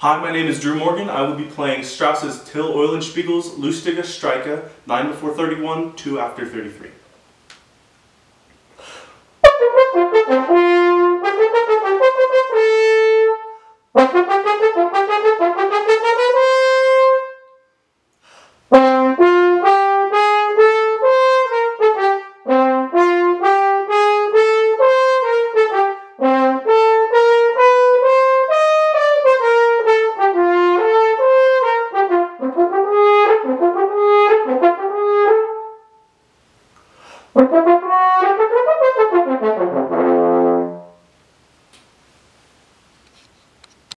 Hi, my name is Drew Morgan. I will be playing Strauss's Til Eulenspiegel's Lustige, Streiche, 9 before 31, 2 after 33.